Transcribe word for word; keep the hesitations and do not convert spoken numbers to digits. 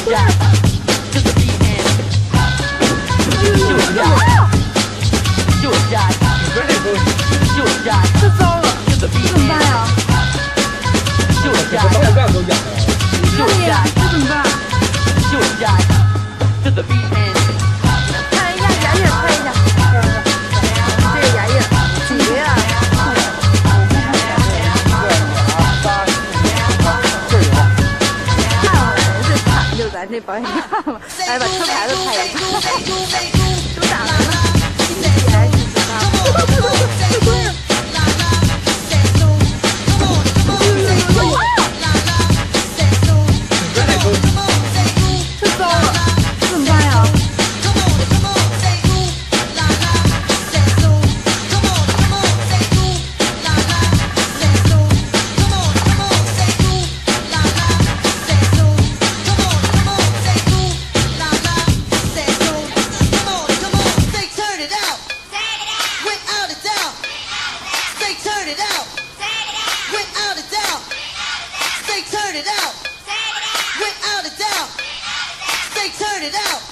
这糟了，怎么办呀？ 这到现在都痒了。 这怎么办？看一下牙印，看一下。这个牙印几个呀？看了，最惨的就是咱这保险杠了，来把车牌子拍一下。都咋了？你还是知道。 Turn it out.